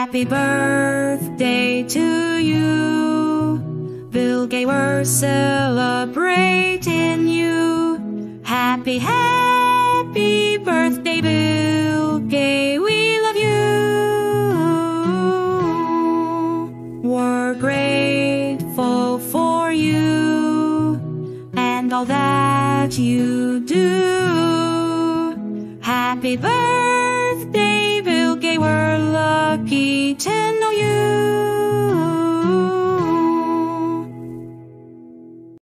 Happy birthday to you, Bilge, we're celebrating you. Happy, happy birthday, Bilge, we love you. We're grateful for you and all that you do. Happy birthday, Bilge, we're lucky to know you.